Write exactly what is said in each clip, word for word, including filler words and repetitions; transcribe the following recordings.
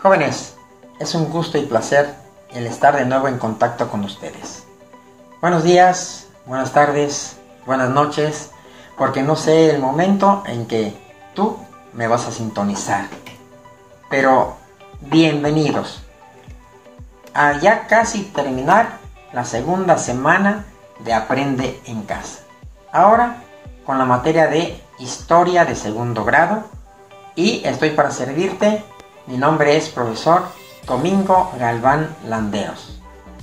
Jóvenes, es un gusto y placer el estar de nuevo en contacto con ustedes. Buenos días, buenas tardes, buenas noches, porque no sé el momento en que tú me vas a sintonizar. Pero bienvenidos a ya casi terminar la segunda semana de Aprende en Casa. Ahora con la materia de Historia de segundo grado, y estoy para servirte. Mi nombre es profesor Domingo Galván Landeros.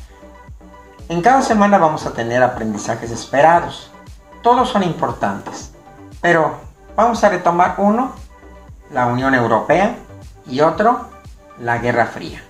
En cada semana vamos a tener aprendizajes esperados. Todos son importantes, pero vamos a retomar uno, la Unión Europea, y otro, la Guerra Fría.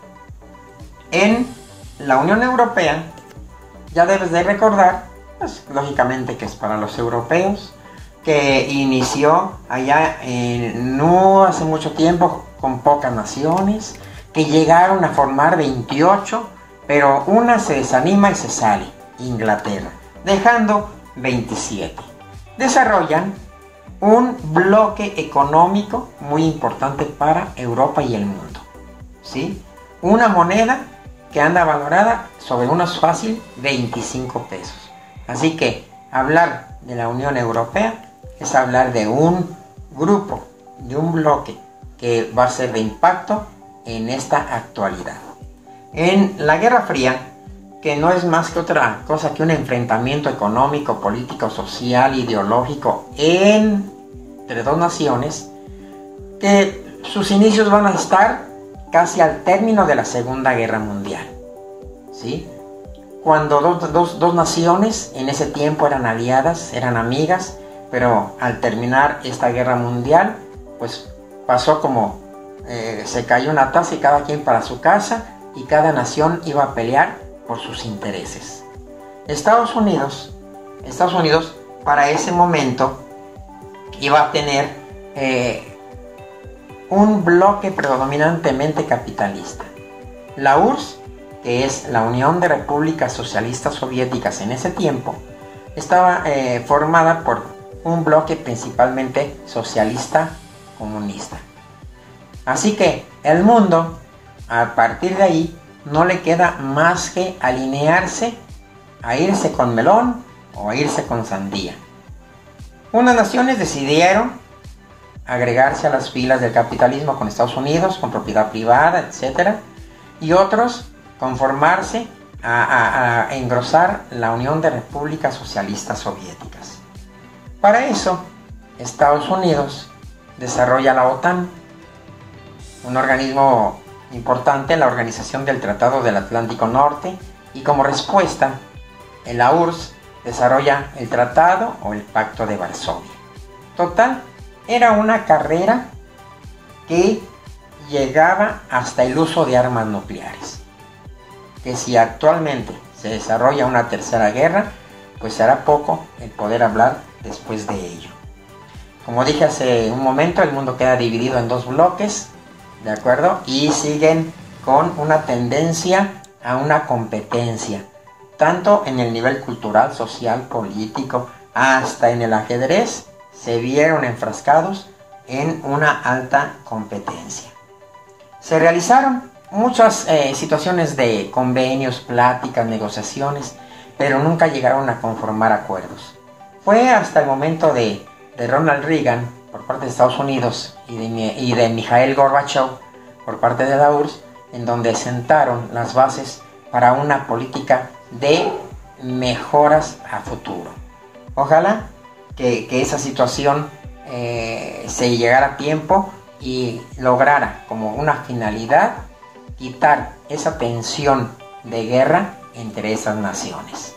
En la Unión Europea, ya debes de recordar, pues, lógicamente que es para los europeos, que inició allá en, no hace mucho tiempo, con pocas naciones, que llegaron a formar veintiocho, pero una se desanima y se sale, Inglaterra, dejando veintisiete. Desarrollan un bloque económico muy importante para Europa y el mundo, ¿sí? Una moneda que anda valorada sobre unos fácil veinticinco pesos. Así que hablar de la Unión Europea es hablar de un grupo, de un bloque que va a ser de impacto en esta actualidad. En la Guerra Fría, que no es más que otra cosa que un enfrentamiento económico, político, social, ideológico entre dos naciones, que sus inicios van a estar casi al término de la Segunda Guerra Mundial, ¿sí? Cuando dos, dos, dos naciones en ese tiempo eran aliadas, eran amigas, pero al terminar esta guerra mundial, pues pasó como eh, se cayó una taza y cada quien para su casa, y cada nación iba a pelear por sus intereses. Estados Unidos, Estados Unidos para ese momento iba a tener eh, un bloque predominantemente capitalista. La U R S S, que es la Unión de Repúblicas Socialistas Soviéticas en ese tiempo, estaba eh, formada por un bloque principalmente socialista comunista. Así que el mundo, a partir de ahí, no le queda más que alinearse a irse con melón o a irse con sandía. Unas naciones decidieron agregarse a las filas del capitalismo con Estados Unidos, con propiedad privada, etcétera, y otros conformarse a, a, a engrosar la Unión de Repúblicas Socialistas Soviéticas. Para eso, Estados Unidos desarrolla la OTAN, un organismo importante en la organización del Tratado del Atlántico Norte, y como respuesta, la U R S S desarrolla el Tratado o el Pacto de Varsovia. Total, era una carrera que llegaba hasta el uso de armas nucleares. Que si actualmente se desarrolla una tercera guerra, pues será poco el poder hablar después de ello. Como dije hace un momento, el mundo queda dividido en dos bloques, ¿de acuerdo? Y siguen con una tendencia a una competencia, tanto en el nivel cultural, social, político, hasta en el ajedrez, se vieron enfrascados en una alta competencia. Se realizaron muchas eh, situaciones de convenios, pláticas, negociaciones, pero nunca llegaron a conformar acuerdos. Fue hasta el momento de, de Ronald Reagan por parte de Estados Unidos y de, y de Mikhail Gorbachev por parte de la U R S S en donde sentaron las bases para una política de mejoras a futuro. Ojalá que, que esa situación eh, se llegara a tiempo y lograra como una finalidad quitar esa tensión de guerra entre esas naciones.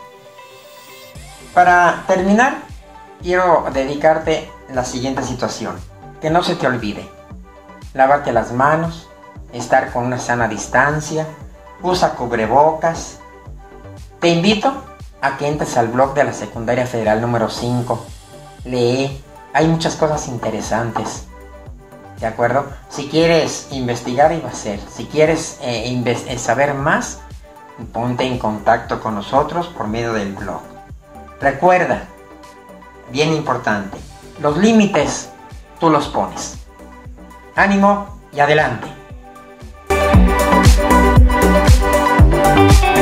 Para terminar, quiero dedicarte la siguiente situación. Que no se te olvide. Lavarte las manos, estar con una sana distancia, usa cubrebocas. Te invito a que entres al blog de la Secundaria Federal número cinco. Lee, hay muchas cosas interesantes. ¿De acuerdo? Si quieres investigar, iba a ser. Si quieres eh, saber más, ponte en contacto con nosotros por medio del blog. Recuerda, bien importante, los límites tú los pones. Ánimo y adelante. Thank you.